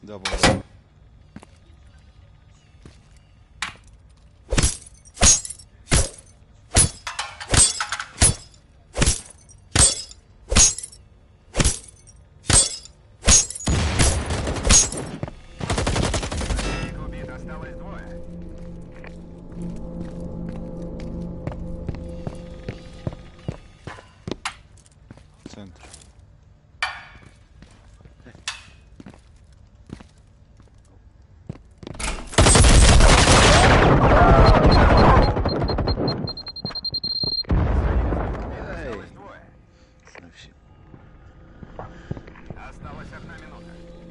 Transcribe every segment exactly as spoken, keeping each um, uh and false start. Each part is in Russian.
Double. Центр. Осталась одна минута.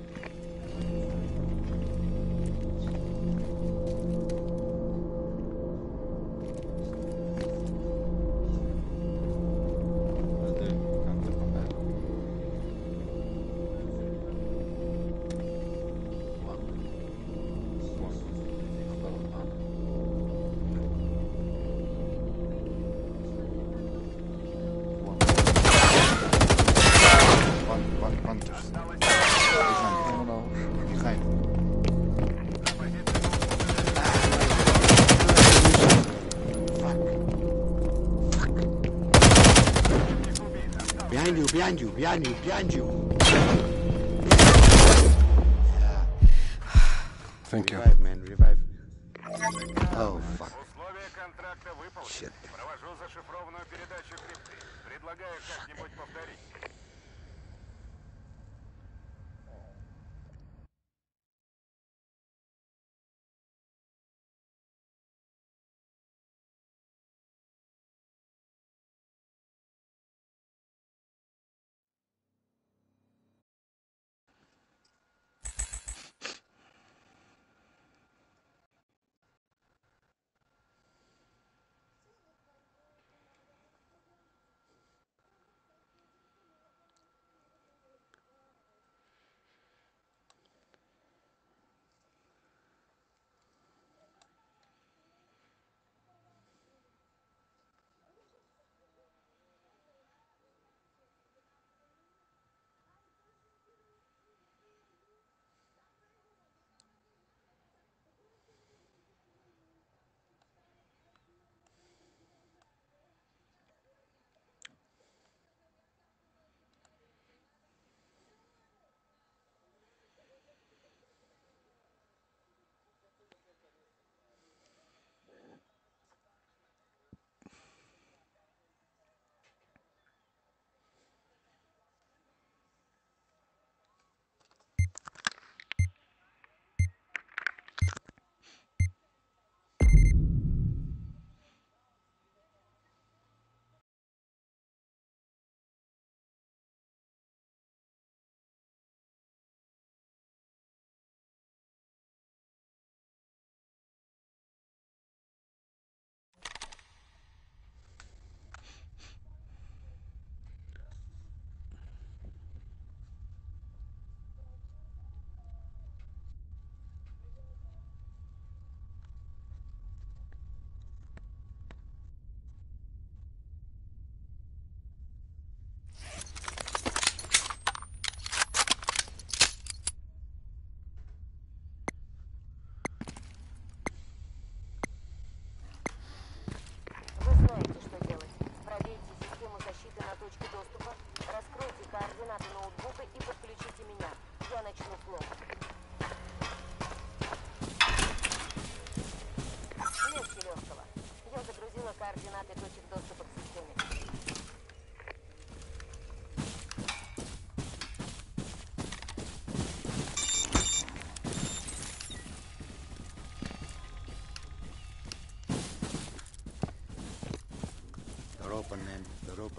Behind you, behind you, behind you, behind you. Thank you. Revive, man, revive. Oh, fuck. Условия контракта выполнены. Shit. Провожу зашифрованную передачу крипты. Предлагаю как-нибудь повторить. They're open, man. They're open.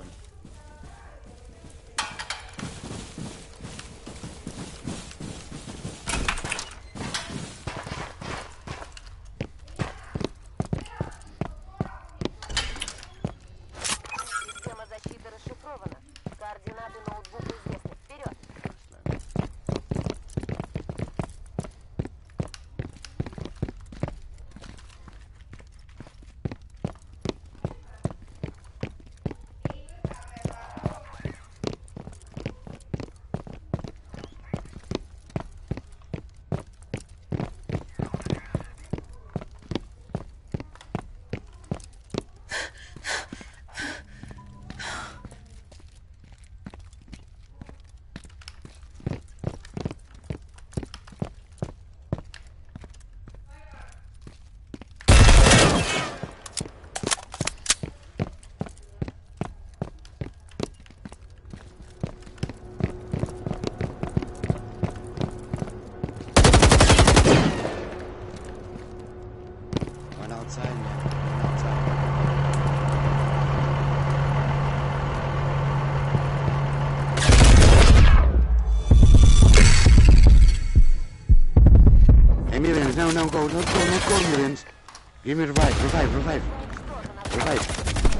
don't go, don't go, not go, Miriams. Give me revive, revive, revive. Revive.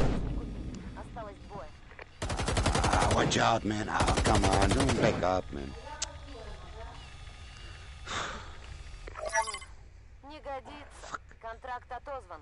Ah, watch out, man. Oh, come on, don't back up, man. Не годится. Контракт отозван.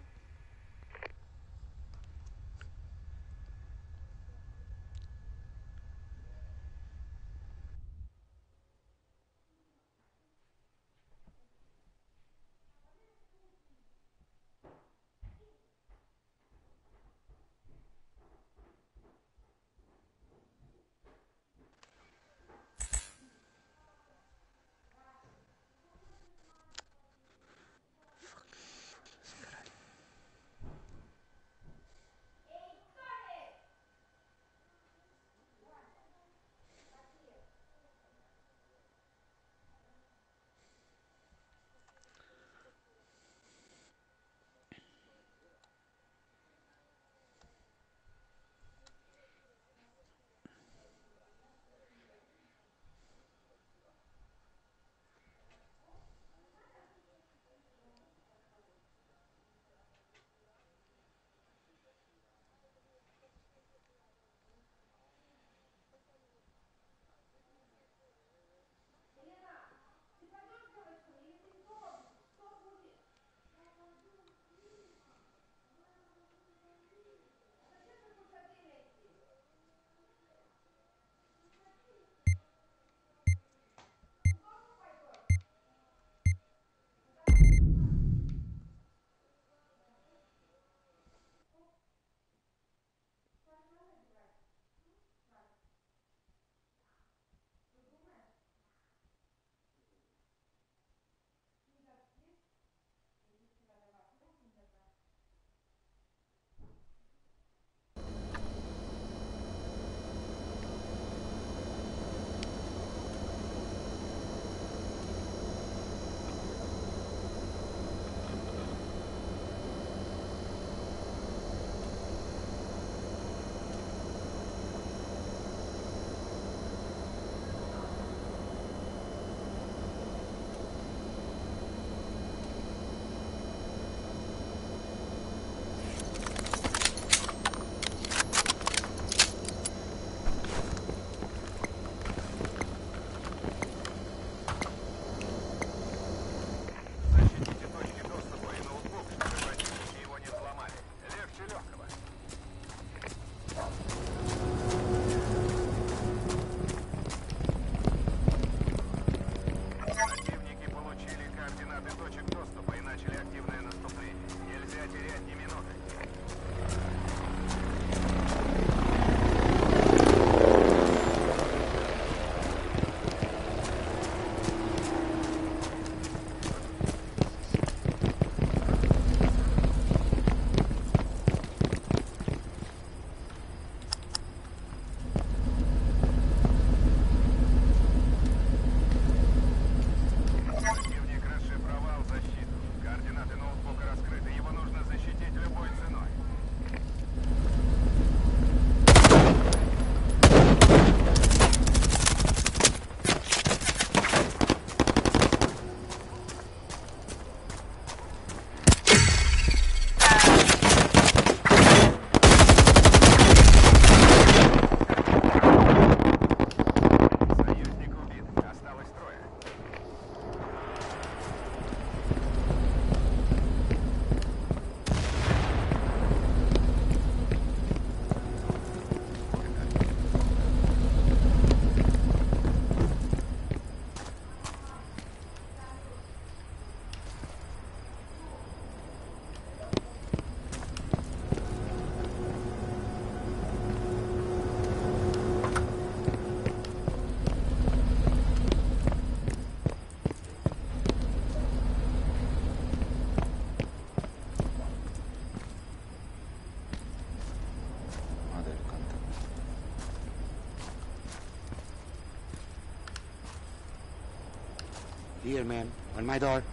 Here, man, on my door.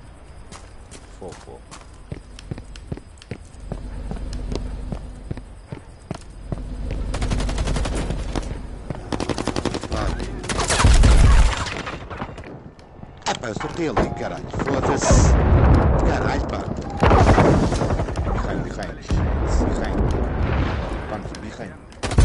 Four, four. É pá, eu sorteio ali, caralho. Foda-se. Wodka erreichbar. Behind, behind. Behind. Bunky, behind.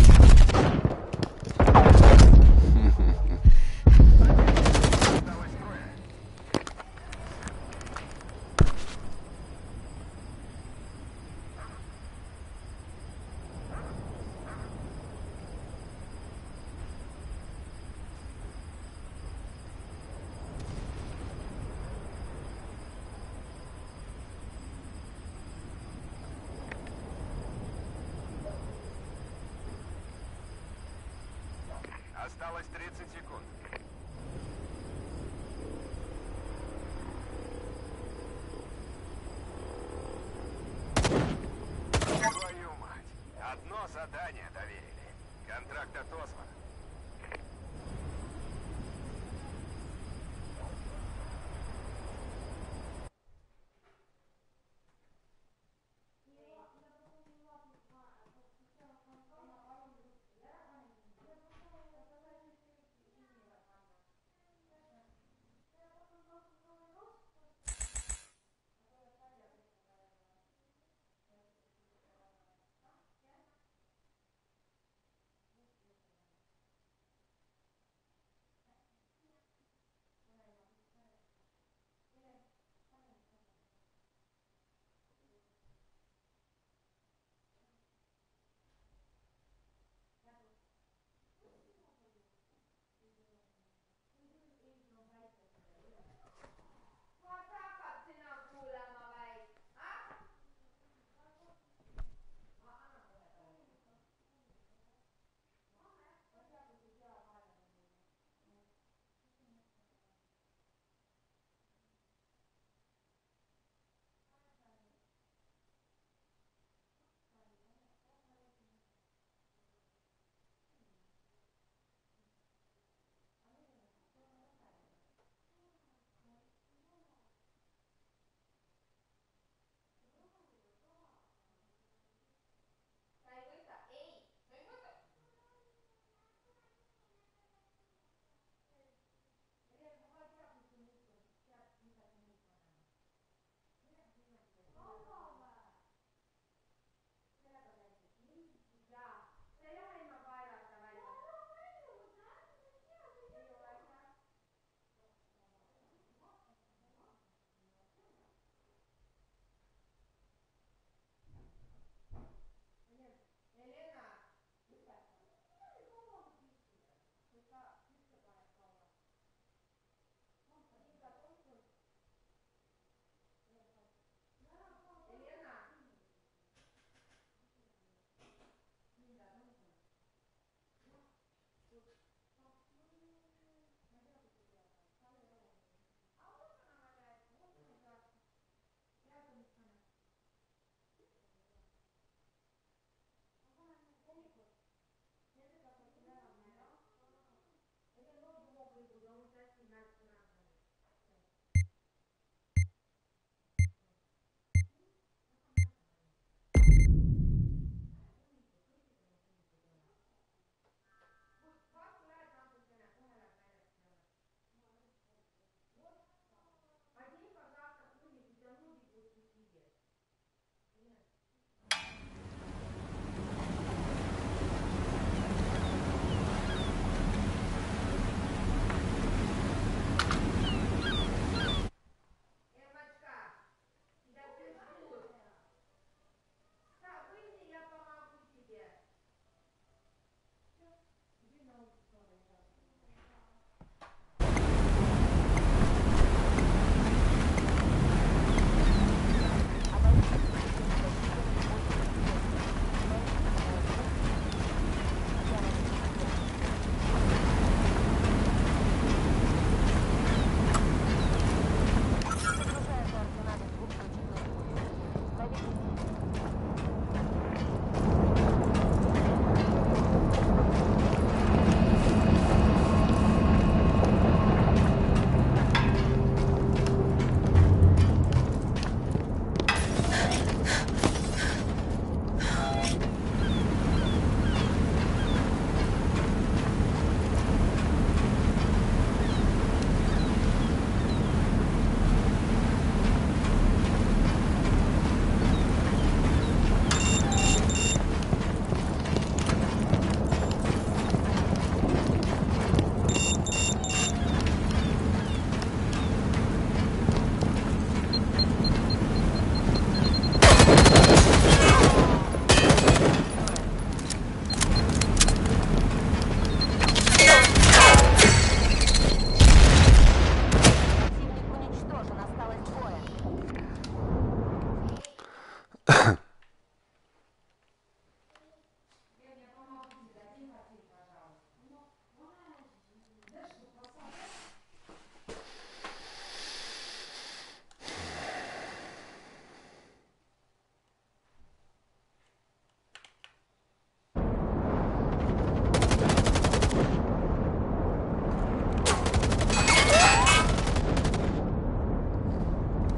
Осталось тридцать секунд. Твою мать. Одно задание доверили. Контракт отозван.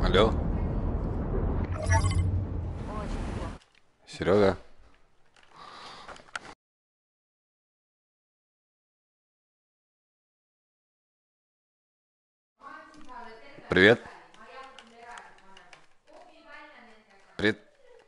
Алло, Очень плохо. Серега. Привет. Привет.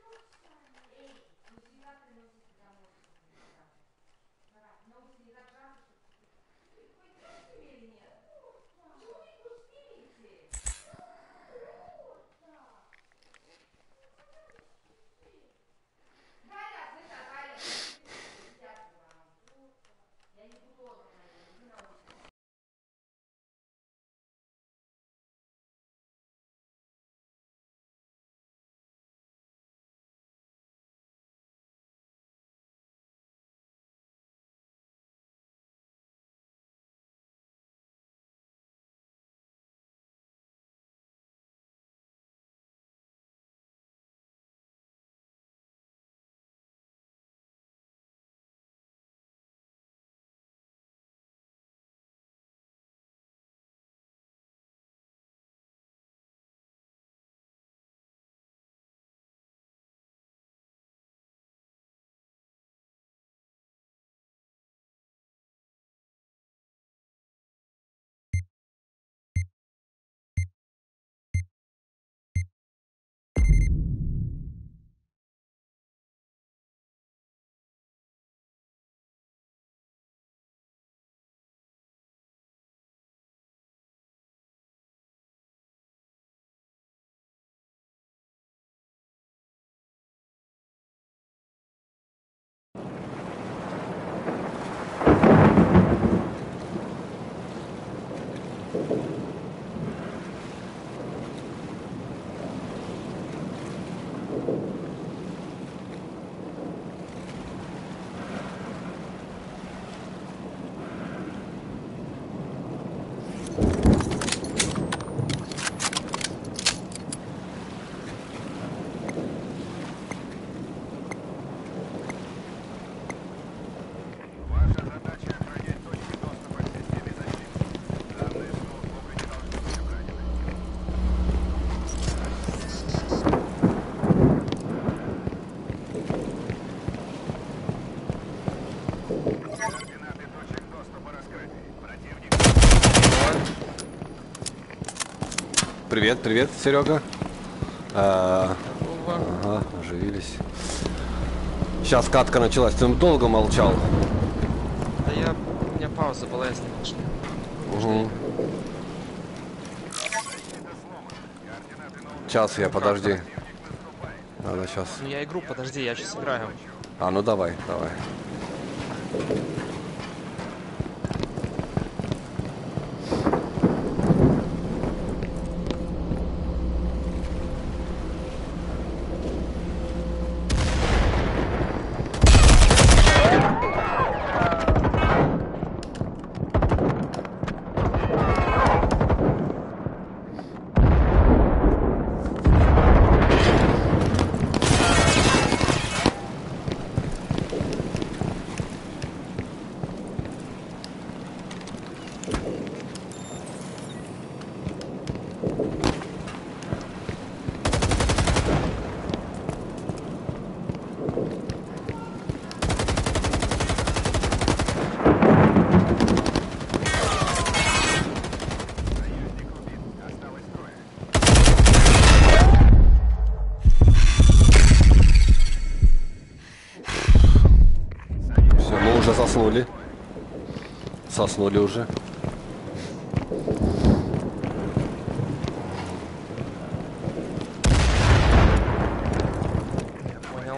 Ваша задача охранять точки доступа к системе защиты. Данные с ноутбука не должны быть украдены. Координаты точек доступа раскрыты. Противник. Привет, привет, Серега. А, ага, оживились. Сейчас катка началась. Ты долго молчал? Да я... У меня пауза была, я снимал шлем. Угу. Сейчас я, подожди. Надо сейчас. Ну я игру, подожди, я сейчас играю. А, ну давай, давай. Все, мы уже заснули. Соснули уже. Понял.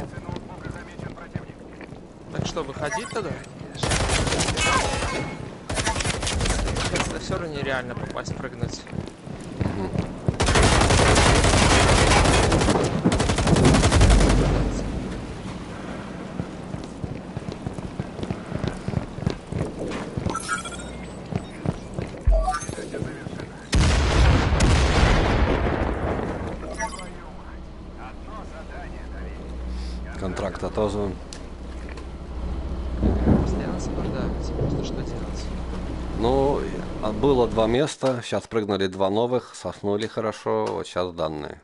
Так что, выходить тогда? Это все равно нереально попасть, прыгнуть. Контракт отозван. Постоянно сопровождаются. Просто что делать? Ну, а было два места, сейчас прыгнули два новых, соснули хорошо, вот сейчас данные.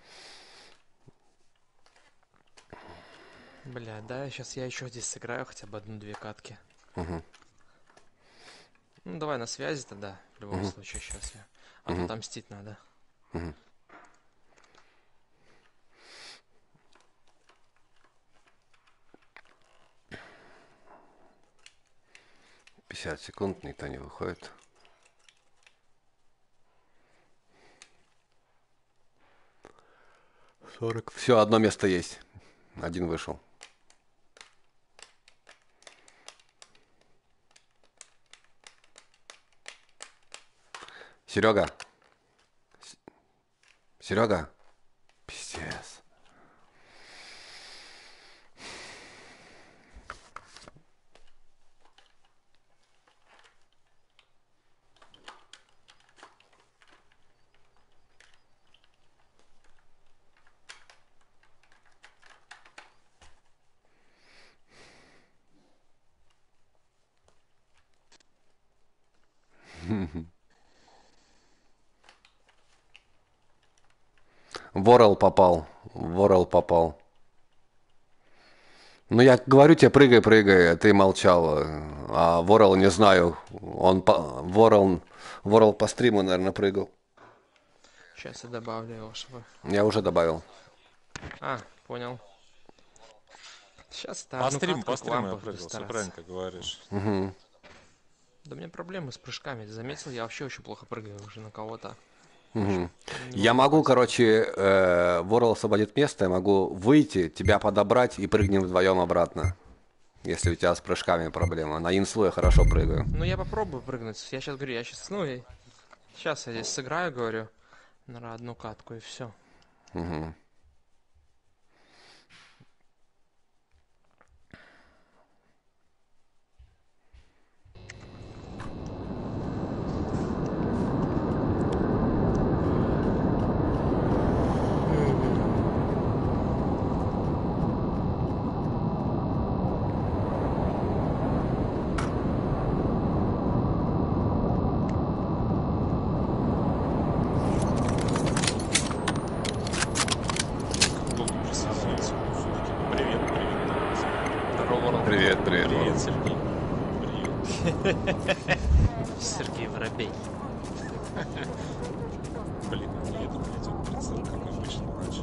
Бля, да, сейчас я еще здесь сыграю хотя бы одну-две катки. Угу. Ну, давай на связи тогда, в любом Мгм. случае, сейчас я. А Мгм. тут мстить надо. Угу. пятьдесят секунд, никто не выходит. сорок. Все, одно место есть. Один вышел. Серега. С- Серега. Пиздец. Ворел попал. Ворел попал. Ну, я говорю тебе, прыгай, прыгай, а ты молчал. А Ворел, не знаю, он по... Ворел, Ворел по стриму, наверное, прыгал. Сейчас я добавлю его, чтобы... Я уже добавил. А, понял. Сейчас По одну стриму, катку по и к стриму я лампу буду прыгал, все стараться. правильно ты говоришь. Угу. Да у меня проблемы с прыжками. Ты заметил, я вообще очень плохо прыгаю уже на кого-то. Угу. Не Я могу, попасть. короче, э, Ворел освободит место, я могу выйти, тебя подобрать и прыгнем вдвоем обратно. Если у тебя с прыжками проблема. На инслу я хорошо прыгаю. Ну, я попробую прыгнуть. Я сейчас говорю, я сейчас, ну, и... Сейчас я здесь сыграю, говорю, на одну катку и все. Угу. Долго присоединиться. Привет, привет. Здорово, Ворон. Привет, привет, Ворел. Привет, Сергей. Привет. Сергей Воробей. Блин, а мне это, блядь, вот прицел, как обычно, раньше.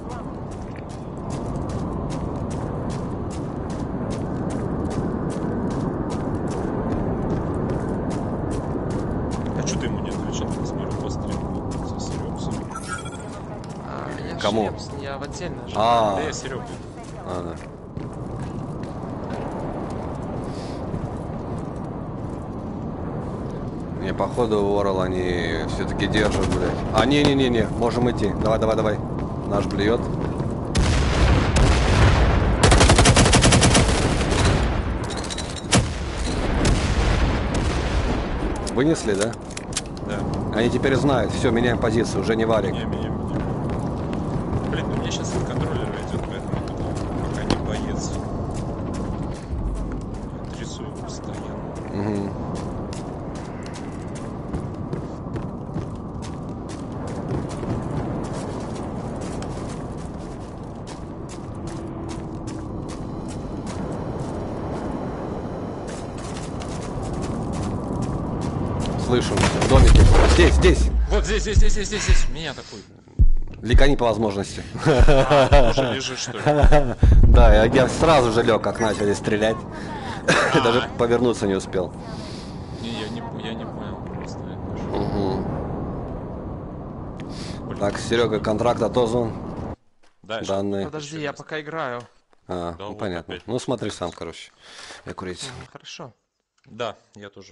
А что ты ему не отвечал? Я смотрю по стриму. Со Серёгой. А, я Кому? Швепс, я в отдельно же. А, Да я Серега. а, да. Не, походу, Ворел они все-таки держат, блядь. А, не-не-не-не, можем идти. Давай, давай, давай. Наш блюет. Вынесли, да? Да. Они теперь знают. Все, меняем позицию, уже не варик. Не, меня, меня. Блин, у меня сейчас от контроллера идет, поэтому я думал, пока не боец. Трясу его постоянно. Угу. Слышу, в домике. Здесь, здесь. Вот здесь, здесь, здесь, здесь, здесь, здесь. Меня такой. Ликани по возможности. А, уже лежишь, что ли? Да, я, я сразу же лег, как начали стрелять. Даже повернуться не успел. Не, я не, я не понял просто. Угу. Так, Серега, контракт отозван. Дальше. Данные. Подожди, я пока играю. А, Да ну вот понятно. опять. Ну смотри сам, короче. Я курить. Мгм, Хорошо. Да, я тоже.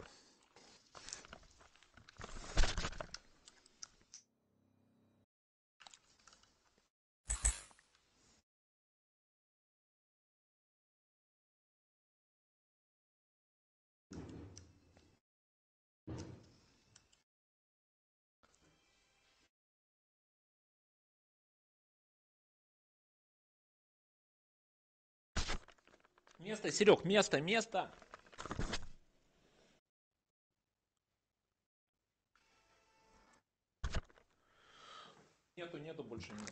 Место, Серег, место, место. Нету, нету, больше нет.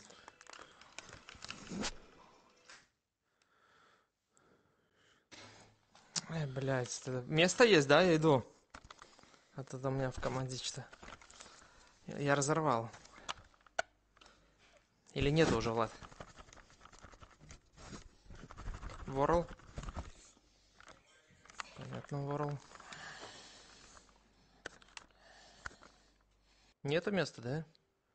Ай, блядь, это- место есть, да? Я иду. А то там у меня в команде что-то. Я, я разорвал. Или нету уже, Влад? Ворл? Понятно, ворл. Нету места, да?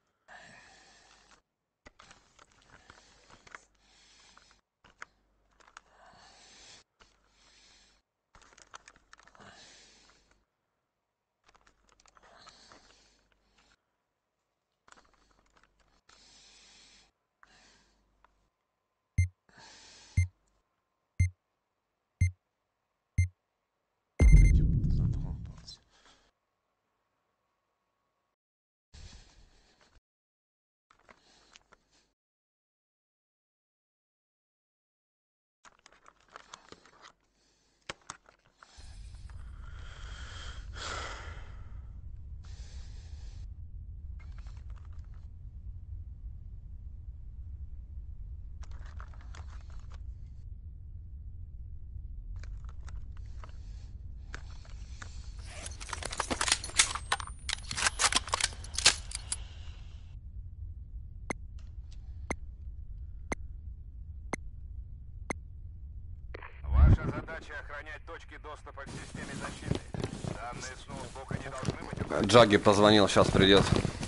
Ваша задача охранять точки доступа к системе защиты. Данные с ноутбука не должны быть указаны. Джаги позвонил, сейчас придет.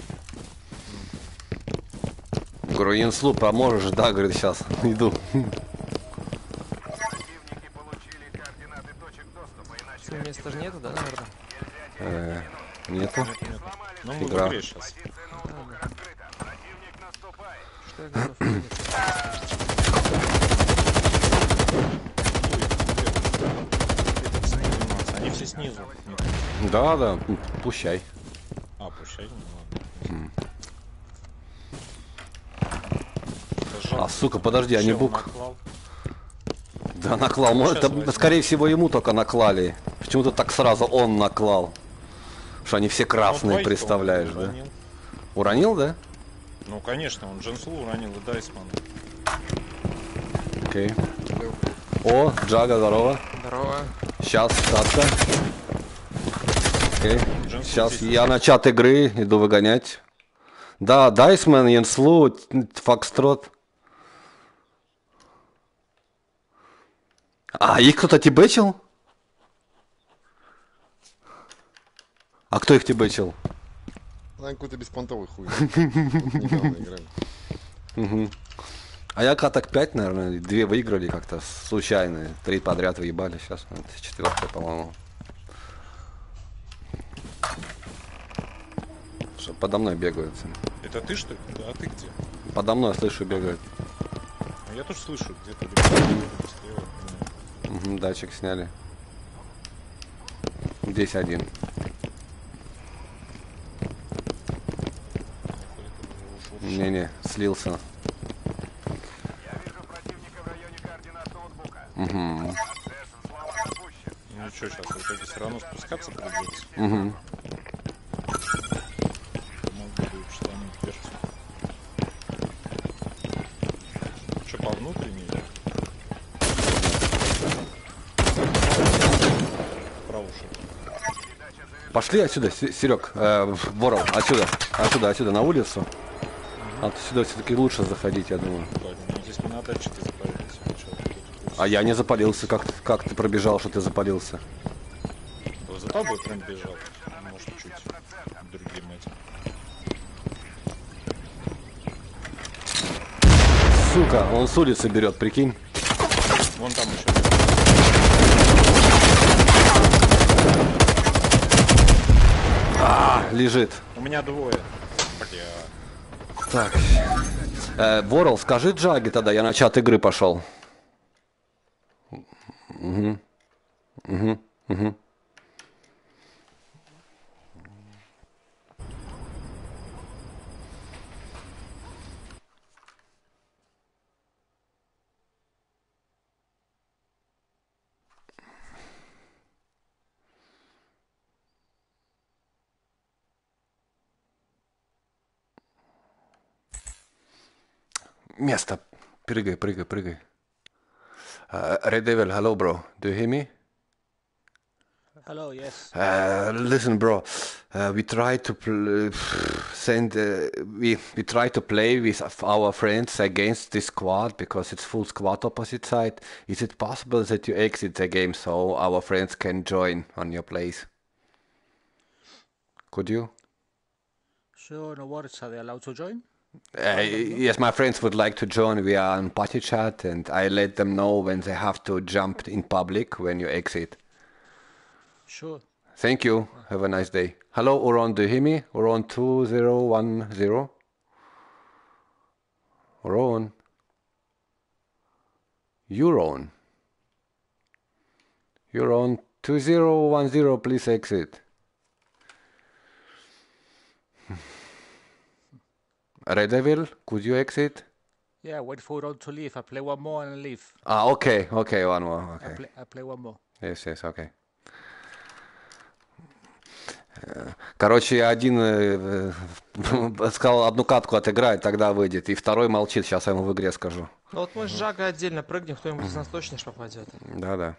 Говорю, Инслу, поможешь? Да, говорит, сейчас. Иду. Противники получили координаты точек доступа и начали Всё, места же нету, да, наверное? Э, Нету. Ну, мы в Игра. игре сейчас. позиция ноутбука раскрыта. Противник наступает. Что я готов двигаться? Они все снизу. Нет. Да, да, пущай. А, пущай, ну ладно. Это жалко. А, сука, подожди, а не Чел бук? наклал. Да, наклал. Может, Сейчас это, возьму. скорее всего, ему только наклали. Почему-то так сразу он наклал. Что они все красные, Ну, представляешь, двоих-то он да? уронил. Уронил, да? Ну, конечно, он Дженслу уронил и Дайсмана. Окей. О, Джага, здорово. Здорово. Сейчас, катка. Окей. Дженсу Сейчас здесь. я на чат игры иду выгонять. Да, Дайсмен, Янслу, Фокстрот. А, их кто-то тибетчил? А кто их тибетчил? Наверное, какой-то беспонтовый хуй. Вот недавно играли. А я каток пять, наверное, две выиграли как-то случайно. Три подряд выебали. Сейчас это четвертая, по-моему. Что, подо мной бегают. Это ты, что ли? Да, а ты где? Подо мной, слышу, бегают. А я тоже слышу, где-то либо справа, либо слева. Угу, датчик сняли. Здесь один. Не-не, слился. Я вижу противника в районе координат ноутбука. Угу. Процесс взлома запущен. Ну что, сейчас в итоге все равно спускаться придется. Угу. Могу бы штаны перцу. Что, по внутренней? Право ушел. Пошли отсюда, Серег, э, Ворол, отсюда, отсюда, отсюда, на улицу. А сюда все-таки лучше заходить, я думаю. Ладно, ну здесь мы на датчике запалились. Ничего, тут- А я не запалился, как, как ты пробежал, что ты запалился? тут- За тобой прям бежал. Может, чуть другим этим. Сука, он с улицы берет, прикинь. Вон там еще. А, лежит. У меня двое. Бля. Так. Э, Ворол, скажи Джаги тогда, я на чат игры пошел. Угу. Угу. Угу. Место. Прыгай, прыгай, прыгай. Uh, Red Devil, hello, bro. Do you hear me? Hello, yes. Uh, listen, bro. Uh, we try to pl- send. Uh, we we try to play with our friends against this squad because it's full squad opposite side. Is it possible that you exit the game so our friends can join on your place? Could you? Sure, no worries. Are they allowed to join? Uh, yes, my friends would like to join. We are on party chat, and I let them know when they have to jump in public when you exit. Sure. Thank you. Have a nice day. Hello, Uron. Do you hear me? Uron two zero one zero. Uron. Uron. Uron two zero one zero. Please exit. Red Devil, could you exit? Yeah, wait for Ron to leave. I play one more and leave. Ah, okay, okay, one more. I Okay. play, I play one more. Yes, yes, okay. Короче, один э, э, сказал, одну катку отыграет, тогда выйдет. И второй молчит, сейчас я ему в игре скажу. Ну вот мы с Жагой отдельно прыгнем, кто-нибудь из нас точно ж попадет. Да-да.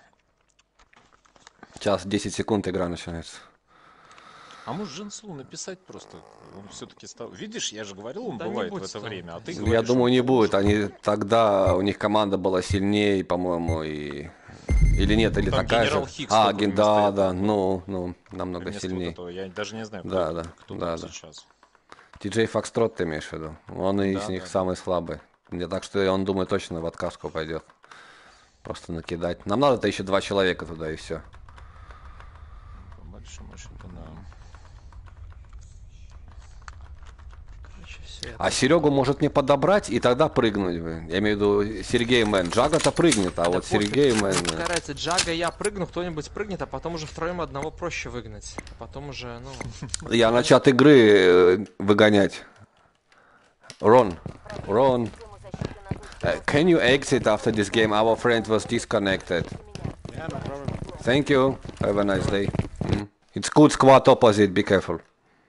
Сейчас десять секунд игра начинается. А может Джинсу написать просто? Он все-таки стал... Видишь, я же говорил, он Да не бывает в будет это там. время, а ты Я говоришь, думаю, он не тоже. будет. Они тогда, у них команда была сильнее, по-моему, и... Или нет, или Там такая генерал же. Хикс А, только ген- вместо да, этого да, был. ну, ну, намного Вместо вот сильнее. этого. Я даже не знаю, кто, Да, это- да, кто да, там да. сейчас. Ти-Джей Фокстрот ты имеешь в виду? Он из Да, них да, самый слабый. Мне так что он, думаю, точно в отказку пойдет. Просто накидать. Нам надо-то еще два человека туда и все. По большому счету, да. Короче, все. А Серегу может не подобрать и тогда прыгнуть. блин. Я имею в виду Сергей Мэн. Джага-то прыгнет, а вот Сергей Мэн... Какая разница, Джага, я прыгну, кто-нибудь прыгнет, а потом уже втроем одного проще выгнать. А потом уже, ну... Я на чат игры э, выгонять. Рон. Рон. Uh, can you exit after this game? Our friend was disconnected. Yeah, no problem. Thank you. Have a nice day. Mm. It's good squad opposite. Be careful.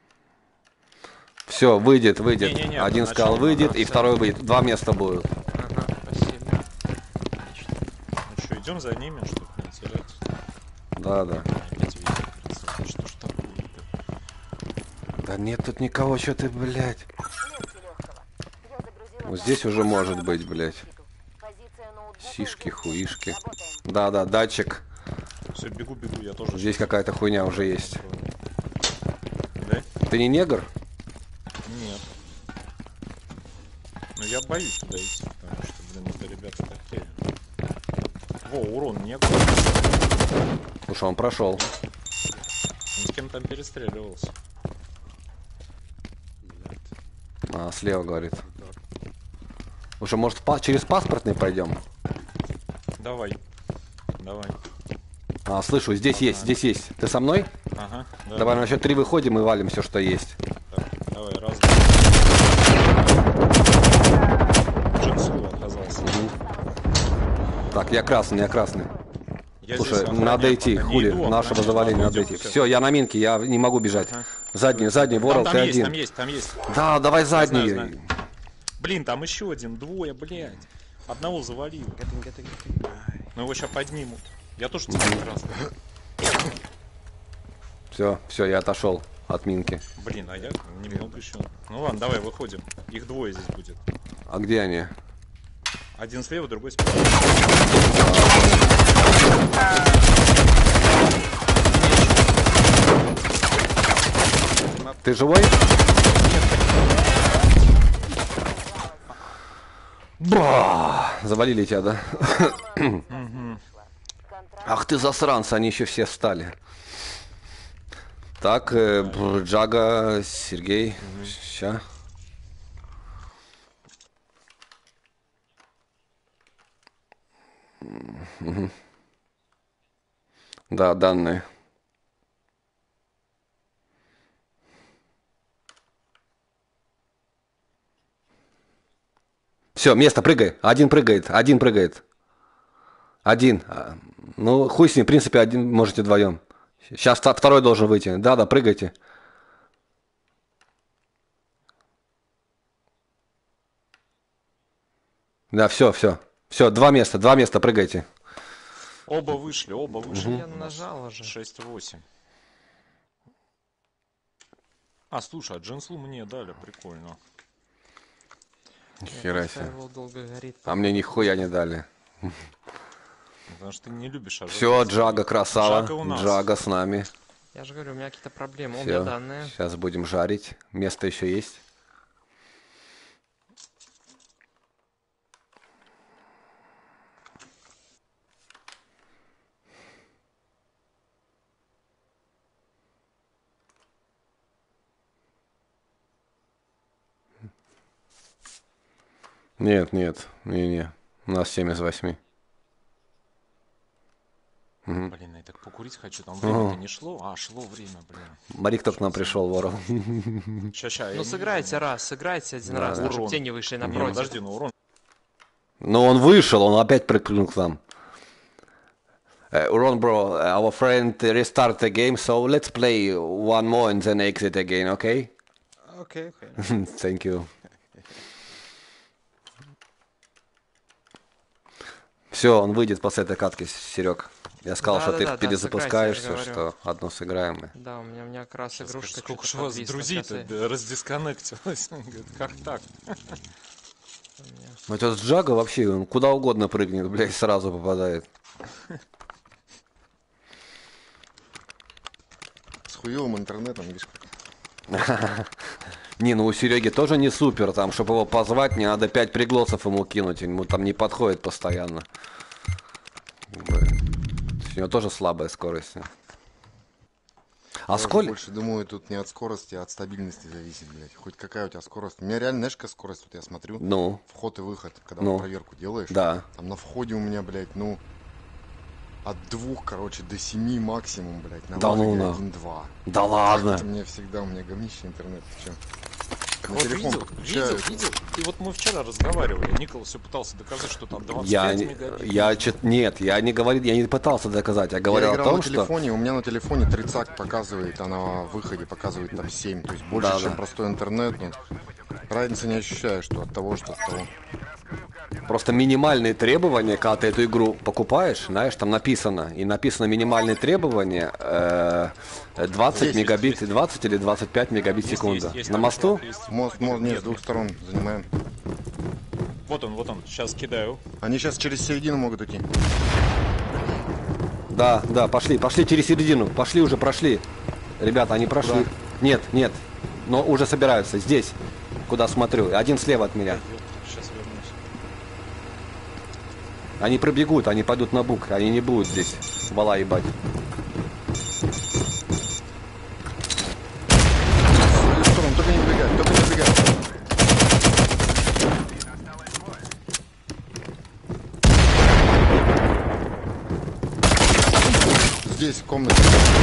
Все, выйдет, выйдет. Не-не-не, Один поначалу сказал выйдет, надо и второй выйдет. Два места будут. Ага, спасибо. Отлично. Ну что, идем за ними, чтобы не терять. Да, да. Опять видео красиво. Что ж такое? Да нет тут никого, что ты, блядь. Легче легкого. Я загрузила Вот здесь уже может быть, блядь. позиция ноутбука. Сишки, хуишки. Работаем. Да, да, датчик. Все, бегу, бегу, я тоже. Здесь какая-то хуйня уже есть. Да? Ты не негр? Нет. Ну я боюсь туда идти, потому что, блин, это ребята такие. Во, урон не был. Слушай, он прошел. Он с кем там перестреливался. А, слева говорит. Уже, может, па- через паспортный пойдем? Давай. Давай. А, слышу, здесь есть, здесь есть. Ты со мной? Ага. Да, Давай на счет три выходим и валим все, что есть. Так, давай, раз. Джинсу оказался. Так, я красный, я красный. Я Слушай, здесь охраняю, надо идти, пока не хули, иду, нашего охраняю. заваления Ладно, надо идем, идти. всё. Все, я на минке, я не могу бежать. Ага. Задний, задний, Там, ворол, там ты есть, один. там есть, там есть. Да, давай Знаю, задний. знаю. Блин, там еще один, двое, блядь. Одного завалил. Ну его сейчас поднимут. Я тоже теперь красный. Все, все, я отошел от минки. Блин, а я немного еще. Ну ладно, давай выходим. Их двое здесь будет. А где они? Один слева, другой справа. Ты живой? Ба! Завалили тебя, да? Ах ты засранцы, они еще все встали. Так, э, б- Джага, Сергей, ща. Мгм. Да, данные. Все, место, прыгай. Один прыгает, один прыгает. Один. А, Ну, хуй с ним, в принципе, один можете вдвоем. Сейчас второй должен выйти. Да-да, прыгайте. Да, все, все. Все, два места, два места, прыгайте. Оба вышли, оба вышли. Я нажал уже. шесть восемь. А, слушай, а Джинслу мне дали, прикольно. Нихера себе. Его долго горит. А мне нихуя не дали. Потому что ты не любишь ожидать. Все, Джага красава. Джага у нас. Джага с нами. Я же говорю, у меня какие-то проблемы. У меня Все, данные. сейчас будем жарить. Место еще есть. Нет, нет, не-не. У нас семь из восьми. Блин, я так покурить хочу, там время-то не шло. А, шло время, блин. Марик только к нам пришел, ворон. Ща, ща, я Ну не сыграйте вижу. раз, сыграйте один Да, раз, да. чтобы Урон. тени вышли Не, напротив. подожди, ну урон. Но он вышел, он опять прыгнул к нам. Uh, Ron, bro, our friend restart the game, so let's play one more and then exit again, okay? Okay, okay. Thank you. Все, он выйдет после этой катки, Серег. Я сказал, Да, что да, ты да, да, перезапускаешься, сыграйте, я же что одно сыграем мы. Да, у меня, у меня как раз игрушка. Сколько что-то же у вас подвисла. друзей-то Сейчас я- да, раздисконнектилось? Говорит, как так? Ну этот Джага вообще, он куда угодно прыгнет, блядь, сразу попадает. С хуевым интернетом, видишь как. Не, ну у Сереги тоже не супер, там, чтобы его позвать, мне надо пять пригласов ему кинуть, ему там не подходит постоянно. Как бы, у него тоже слабая скорость. А Я уже сколько? больше думаю, тут не от скорости, а от стабильности зависит, блядь. Хоть какая у тебя скорость. У меня реально, знаешь, какая скорость, вот я смотрю, Ну, вход и выход, когда Ну. вот проверку делаешь. да. Там на входе у меня, блядь, ну, от двух, короче, до семи максимум, блядь. На Да ну выходе на. один-два. Да ладно. Это мне всегда, у меня говнище интернет. Ты чё? На Вот телефон видел, подключаю. видел, видел. И вот мы вчера разговаривали, Николас все пытался доказать, что там двадцать Я, пять не- мегабит. я чет- нет, я не говорил, я не пытался доказать, я Я говорил о играл том, на что... телефоне, у меня на телефоне тридцать показывает, а на выходе показывает там семь. То есть больше, Да, чем да. простой интернет. Ну, разницы не ощущаю, что от того, что от того. Просто минимальные требования, когда ты эту игру покупаешь, знаешь, там написано, и написано минимальные требования э, двадцать Есть, мегабит, двадцать или двадцать пять мегабит в Есть, секунду. есть, есть, На там мосту? есть. Мост, мост, нет, с двух сторон занимаем. Вот он, вот он, сейчас кидаю. Они сейчас через середину могут идти. Да, да, пошли, пошли через середину, пошли уже, прошли. Ребята, они прошли. Нет, нет, но уже собираются, здесь, куда смотрю, один слева от меня. Сейчас вернусь. Они пробегут, они пойдут на бук, они не будут здесь вала ебать. В свою сторону, только не убегай, только не убегай. Здесь, в комнате.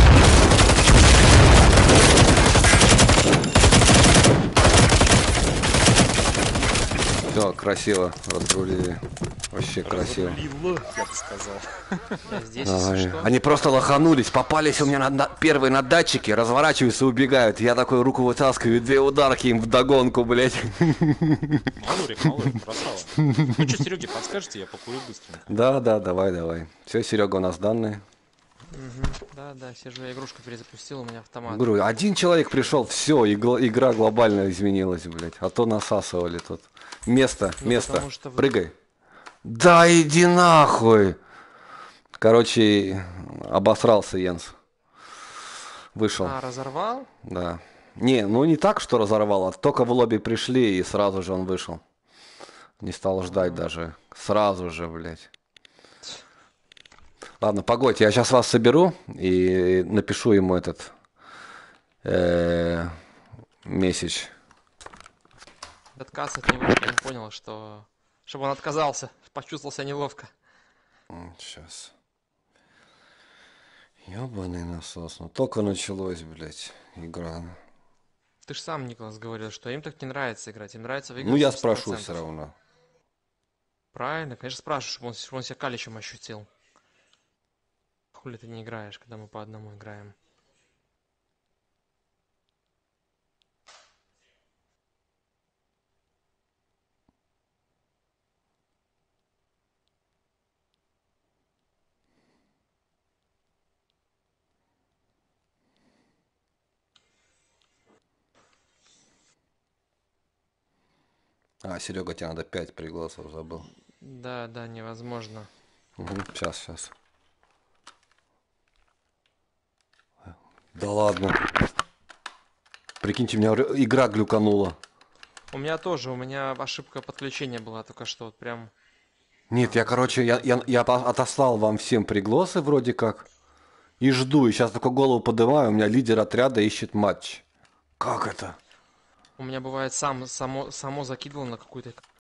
Все, красиво разрулили. Вообще красиво. Разрулило, я бы сказал. Я здесь, Ай, если что. Они просто лоханулись, попались у меня на, на- первые на датчике, разворачиваются и убегают. Я такой руку вытаскиваю, две ударки им вдогонку, блядь. Малорик, Малорик, красава. Ну что, Сереге, подскажете, я покурю быстренько. Да, да, давай, давай. Все, Серега, у нас данные. Мгм. Да, да, сижу, я игрушку перезапустил, у меня автомат. Говорю, один человек пришел, все, игра глобально изменилась, блядь. А то насасывали тут. Место, Ну, место. потому что вы- Прыгай. Да иди нахуй. Короче, обосрался Йенс. Вышел. А, разорвал? Да. Не, ну не так, что разорвал, а только в лобби пришли, и сразу же он вышел. Не стал ждать даже. Сразу же, блядь. Ладно, погодь, я сейчас вас соберу и напишу ему этот э, месседж. Отказ от него, я не понял, что... Чтобы он отказался, почувствовал себя неловко. Сейчас. Ёбаный насос. Ну только началось, блядь, игра. Ты же сам, Николас, говорил, что им так не нравится играть, им нравится выиграть. Ну я сто спрошу процентов. все равно. Правильно, конечно, спрашиваю, чтобы он, чтобы он себя каличем ощутил. Хули ты не играешь, когда мы по одному играем? А, Серега, тебе надо пять пригласов, забыл. Да, да, невозможно. Угу, сейчас, сейчас. Да ладно. Прикиньте, у меня р- игра глюканула. У меня тоже, у меня ошибка подключения была только что, вот прям. Нет, я, короче, я, я, я по- отослал вам всем пригласы вроде как. И жду, и сейчас только голову поднимаю, у меня лидер отряда ищет матч. Как это? У меня бывает сам само, само закидывал на какую-то